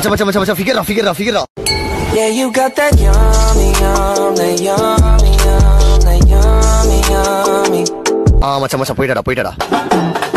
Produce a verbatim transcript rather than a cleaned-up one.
மச்சான் மச்சான் மச்சான் மச்சான் figure figure figure. Yeah, you got that yummy yum, that yummy yum, that yummy yummy. ஆ மச்சான் மச்சான் போய்டா போய்டா.